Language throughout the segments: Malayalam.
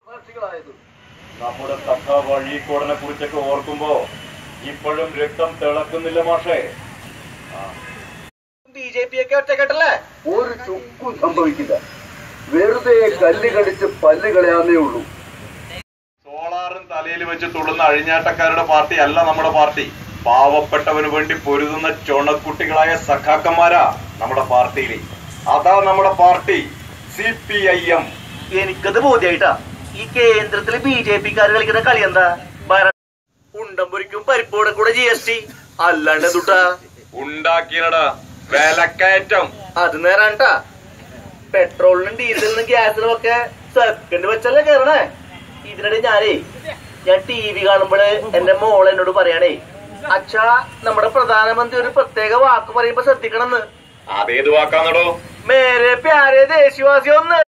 നമ്മുടെ സഖാവ് അഴീക്കോടിനെ കുറിച്ചൊക്കെ ഓർക്കുമ്പോ ഇപ്പോഴും രക്തം തിളക്കുന്നില്ല മാഷേ. BJP ഒക്കെ ഒറ്റക്കെട്ടല്ലേ? ഒരു ചുക്കും സംഭവിക്കില്ല. വെറുതെ കല്ല് കടിച്ച് പല്ല് കളയാന്നേ ഉള്ളൂ. സോളാറും തലയിൽ വെച്ച് തുള്ളുന്ന അഴിഞ്ഞാട്ടക്കാരുടെ പാർട്ടി അല്ല നമ്മുടെ പാർട്ടി. പാവപ്പെട്ടവന് വേണ്ടി പൊരുതുന്ന ചുണക്കുട്ടികളായ സഖാക്കന്മാരാ നമ്മുടെ പാർട്ടിയിൽ. അതാ നമ്മുടെ പാർട്ടി CPIM. എനിക്കത് ബോധ്യായിട്ടാ. ഈ കേന്ദ്രത്തില് BJP-ക്കാര് കളിക്കുന്ന കളി എന്താ? ഉണ്ടംപൊരിക്കും പരിപ്പോടെ കൂടെ GST അല്ലാണ്ട് എന്തുട്ടാ ഉണ്ടാക്കിയടാ വിലക്കയറ്റം. അത് നേരാണ്ടാ. പെട്രോളിനും ഡീസലിനും ഗ്യാസിനും ഒക്കെ സെക്കൻഡ് വെച്ചല്ലേ കേറണേ. ഇതിനിടെ ഞാൻ TV കാണുമ്പോഴേ എന്റെ മോൾ എന്നോട് പറയാണേ, അച്ഛാ നമ്മുടെ പ്രധാനമന്ത്രി ഒരു പ്രത്യേക വാക്ക് പറയുമ്പോ ശ്രദ്ധിക്കണമെന്ന്. അതേത് വാക്കാന്നടോ? മേരെ പ്യാരെ ദേശവാസി ഒന്ന്.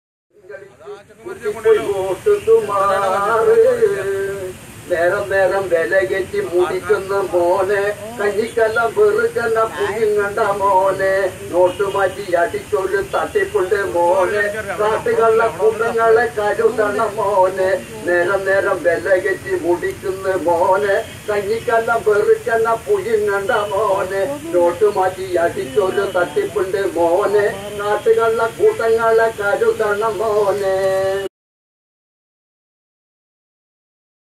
നേരം നേരം വില കെറ്റി മുടിക്കുന്ന മോനെ, കഞ്ഞിക്കെല്ലാം വെറുക്കല്ല പുഴുങ്ങണ്ട മോനെ, നോട്ട് മാറ്റി അടിച്ചൊരു തട്ടിപ്പുണ്ട് മോനെ, കാട്ടുകളുടെ കുന്നങ്ങളെ കരുതണ മോനെ, നേരം നേരം വില കെറ്റി മുടിക്കുന്ന മോനെ, കഞ്ഞിക്കെല്ലാം വെറുക്കല്ല പുഴുങ്ങണ്ട മോനെ, നോട്ട് മാറ്റി അടിച്ചൊരു തട്ടിപ്പുണ്ട് മോനെ, കാട്ടുകളുടെ കൂട്ടങ്ങളെ കരുതണ മോനെ.